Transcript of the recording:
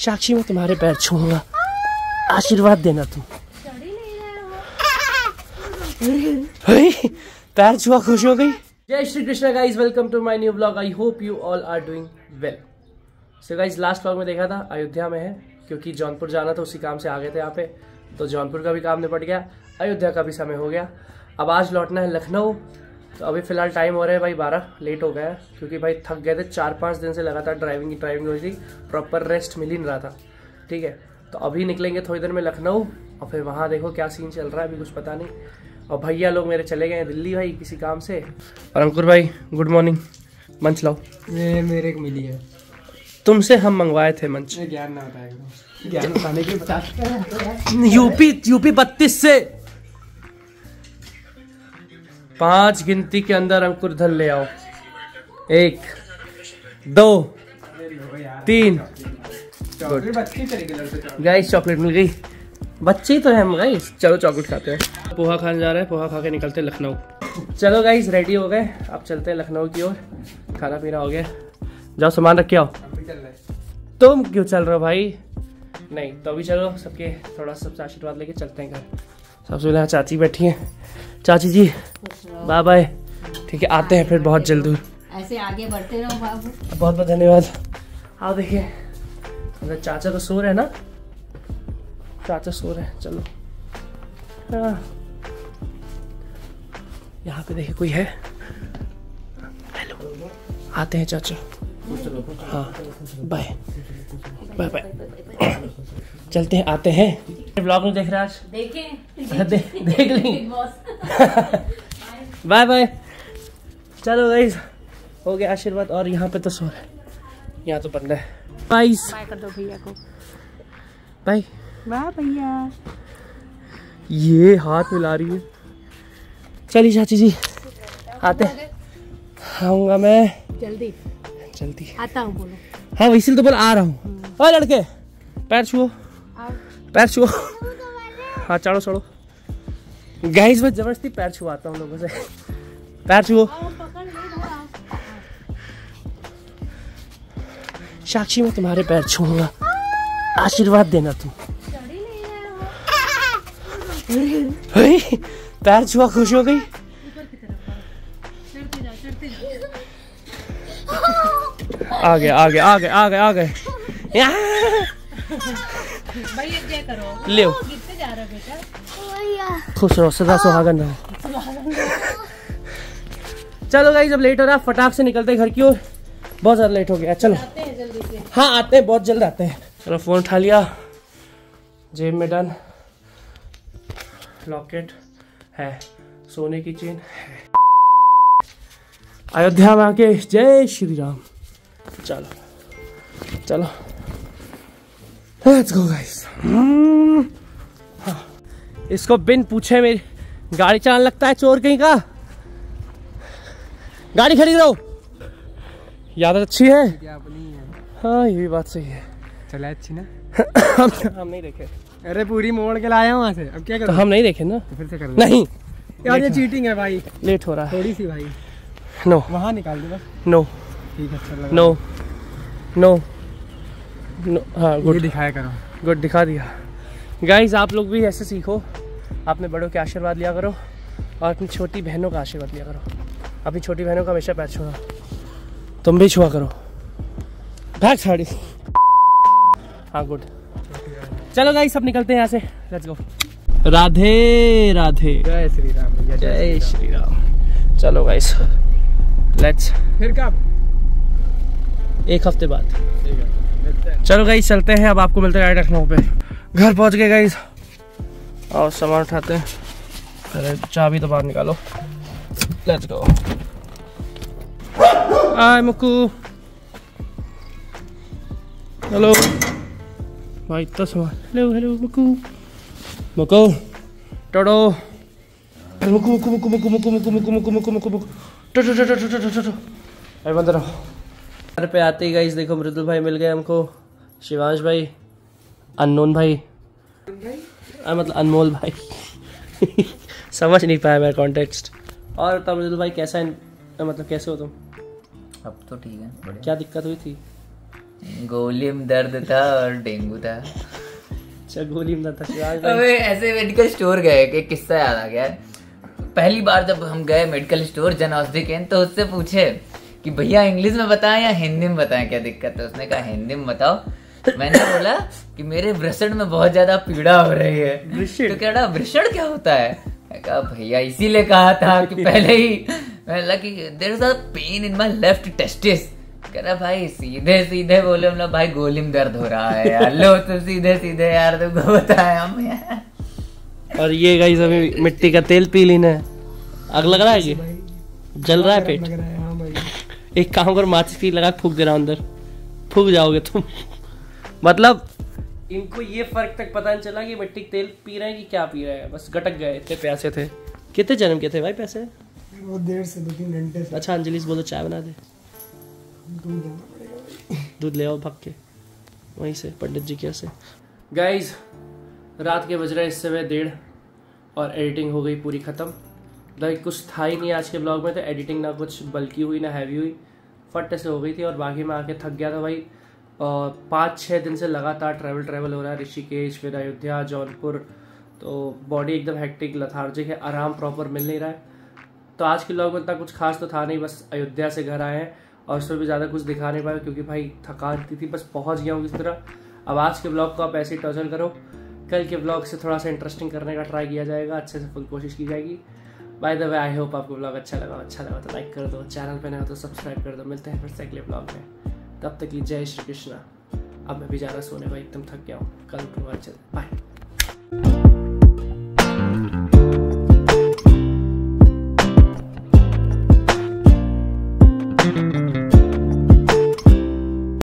साक्षी मैं तुम्हारे पैर छूऊंगा, आशीर्वाद देना तुम। पैर छुआ खुश हो गई। जय Shri Krishna guys, welcome to my new blog. I hope you all are doing well. So guys last blog में देखा था अयोध्या में है, क्योंकि जौनपुर जाना था, उसी काम से आ गए थे यहाँ पे। तो जौनपुर का भी काम निपट गया, अयोध्या का भी समय हो गया। अब आज लौटना है लखनऊ। तो अभी फिलहाल टाइम हो रहा है भाई 12, लेट हो गया है क्योंकि भाई थक गए थे। 4-5 दिन से लगातार ड्राइविंग हुई थी, प्रॉपर रेस्ट मिल ही नहीं रहा था। ठीक है, तो अभी निकलेंगे थोड़ी देर में लखनऊ और फिर वहाँ देखो क्या सीन चल रहा है, अभी कुछ पता नहीं। और भैया लोग मेरे चले गए हैं दिल्ली भाई किसी काम से। और अंकुर भाई गुड मॉर्निंग, मंच लाओ। मेरे को मिली है, तुमसे हम मंगवाए थे मंच। ज्ञान ना होता है, ज्ञान बताने की बता। यूपी 32 से 5 गिनती के अंदर अंकुर धन ले आओ। 1 2 3। गाइस चॉकलेट मिल गई, बच्चे तो हैं हम गाइस। चलो चॉकलेट खाते हैं। पोहा खाने जा रहे हैं, पोहा खा के निकलते हैं लखनऊ। चलो गाइस रेडी हो गए, अब चलते हैं लखनऊ की ओर। खाना पीना हो गया, जाओ सामान रख के आओ। तुम क्यों चल रहे हो भाई? नहीं तो अभी चलो, सबसे आशीर्वाद लेके चलते हैं घर। सबसे पहले चाची बैठी हैं। चाची जी बाय बाय। ठीक है, आते हैं फिर बहुत जल्द। ऐसे आगे बढ़ते रहो बाबू। बहुत बहुत धन्यवाद। आओ देखिए, चाचा तो सो रहे हैं ना, चाचा सो रहे हैं। चलो यहाँ पे देखिए कोई है। हेलो, आते हैं चाचा। हाँ बाय बाय बाय, चलते हैं, आते हैं। ब्लॉग में देख रहे हैं आज? देख लेंगे। Bye bye. चलो गाइस, हो गया आशीर्वाद। और यहाँ पे तो सो रहे हैं, यहाँ तो बंद है। बाय कर दो भैया को। बाय वाह भैया, ये हाथ मिला रही है। चलिए चाची जी आते हैं। आऊंगा मैं जल्दी आता हूँ, बोलो। हाँ वैसे तो बोल आ रहा हूँ। और लड़के पैर छुओ, पैर छुओ। हाँ चढ़ो चढ़ो। गाइस मैं जबरदस्ती पैर छुआता हूँ लोगों से। पैर छुओ। साक्षी मैं तुम्हारे पैर छूऊंगा, आशीर्वाद देना तुम। पैर छुआ खुश हो गई। आ गए। ले खुश रहो, सदा सुहागन रहो। चलो गाइस अब लेट हो रहा है, फटाक से निकलते हैं घर की ओर। बहुत ज्यादा लेट हो गया। चलो हाँ आते हैं, बहुत जल्द आते हैं। चलो फोन उठा लिया, जेब में डन, लॉकेट है, सोने की चेन है। अयोध्या में आके जय श्री राम। चलो लेट्स गो गाइस। हाँ, इसको बिन पूछे मेरी गाड़ी चलाने लगता है, चोर कहीं का। गाड़ी खड़ी रहो, याद अच्छी है। हाँ ये भी बात सही है। चला अच्छी ना। हम नहीं देखे। अरे पूरी मोड़ के लाया वहाँ से, अब क्या करूं? तो हम नहीं देखे ना, तो फिर से कर नहीं यार, ये चीटिंग है भाई। लेट हो रहा है थोड़ी सी भाई। नो वहाँ निकाल दे बस। नो ठीक है, अच्छा लगा। नो हाँ गुड दिखाया करो। गुड दिखा दिया। गाइज आप लोग भी ऐसे सीखो, अपने बड़ों के आशीर्वाद लिया करो और अपनी छोटी बहनों का आशीर्वाद लिया करो। अपनी छोटी बहनों का हमेशा पैर छुआ, तुम भी छुआ करो। भाग साड़ी। हाँ गुड। चलो गाइस सब निकलते हैं यहाँ से, लेट्स गो। राधे राधे। जय श्री राम भैया, जय श्री राम। चलो गाइस लेट्स। फिर कब? 1 हफ्ते बाद। चलो गाइस चलते हैं, अब आपको मिलते हैं लखनऊ पे। घर पहुंच गए गाइस, और सामान उठाते हैं। पहले चाबी तो बाहर निकालो, let's go. Hi Mukku, hello भाई। इतना सामान, हेलो मुक्कू टोडो। मुक्कू अरे बंद रहो। घर पे आते ही गाइस देखो मृदुल भाई मिल गए हमको, शिवांश भाई, अननोन भाई, मतलब अनमोल भाई। समझ नहीं पाया मैं कॉन्टेक्स्ट। और तब मृदुल भाई कैसा है, मतलब कैसे हो तुम? अब तो ठीक है, बढ़िया। क्या दिक्कत हुई थी? गोली में दर्द था और डेंगू था। अच्छा गोली में था शिवाज भाई। अबे ऐसे मेडिकल स्टोर गए, एक किस्सा याद आ गया। पहली बार जब हम गए मेडिकल स्टोर जन औषधि केंद्र, तो उससे पूछे कि भैया इंग्लिश में बताएं या हिंदी में बताएं, क्या दिक्कत है? उसने कहा हिंदी में बताओ। मैंने बोला कि मेरे वृषण में बहुत ज्यादा पीड़ा हो रही है। तो कह रहा वृषण क्या होता है? मैं कहा भैया इसीलिए कहा था कि पहले ही मैंने कि there is a pain in my left testis. कह रहा भाई सीधे सीधे बोले, मतलब भाई गोली में दर्द हो रहा है यार। लो तो सीधे सीधे यार तुमको बताया हम यार। और ये गाइस अभी मिट्टी का तेल पी लेना है। आग लग रहा है कि जल रहा है पेट? लग रहा है हाँ भाई। एक काम कर, माचिस की लगा फूक दे रहा अंदर, फूक जाओगे तुम। मतलब इनको ये फर्क तक पता नहीं चला कि मिट्टी का तेल पी रहे हैं कि क्या पी रहे हैं, बस गटक गए, इतने प्यासे थे। कितने जन्म के थे भाई पैसे? बहुत देर से 2-3 घंटे से। अच्छा अंजलि से बोलो चाय बना दे। दूध ले आओ भाग के वहीं से पंडित जी के यहाँ से। गाइज रात के बज रहे इस समय 1:30 और एडिटिंग हो गई पूरी खत्म। लाइक कुछ था ही नहीं आज के ब्लॉग में, तो एडिटिंग ना कुछ बल्कि हुई ना हैवी हुई, फट से हो गई थी। और बाकी मैं आके थक गया था भाई। 5-6 दिन से लगातार ट्रैवल हो रहा है, ऋषिकेश फिर अयोध्या जौनपुर, तो बॉडी एकदम हेक्टिक लथार्जिक है, आराम प्रॉपर मिल नहीं रहा है। तो आज के ब्लॉग में इतना कुछ खास तो था नहीं, बस अयोध्या से घर आए हैं और उसमें भी ज़्यादा कुछ दिखा नहीं पाया क्योंकि भाई थकान थी, बस पहुंच गया हूँ किसी तरह। अब आज के ब्लॉग को आप ऐसे ही टॉर्चर करो, कल के ब्लॉग से थोड़ा सा इंटरेस्टिंग करने का ट्राई किया जाएगा, अच्छे से फुल कोशिश की जाएगी। By the way I hope आपको ब्लॉग अच्छा लगा तो लाइक कर दो, चैनल पे नए हो तो सब्सक्राइब कर दो। मिलते हैं फिर से अगले ब्लॉग में, तब तक की जय श्री कृष्णा। अब मैं भी जा रहा सोने भाई, एकदम थक गया हूँ, कल उठूंगा अच्छे से। बाय।